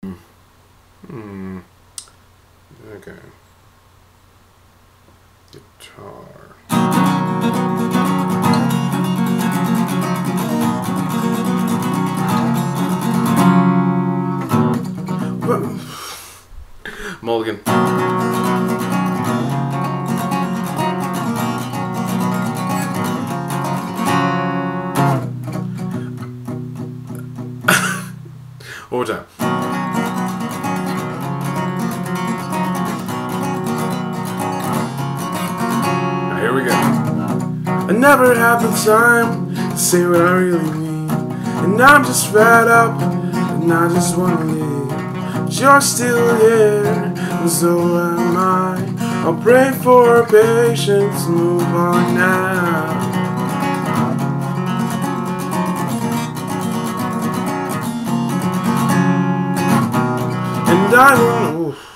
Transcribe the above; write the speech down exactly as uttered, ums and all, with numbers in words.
Hmm. Okay. Guitar. Mulligan. One more time. Now here we go. I never had the time to say what I really mean, and I'm just fed up, and I just wanna leave. But you're still here, and so am I. I'll pray for patience, move on now. And I don't know.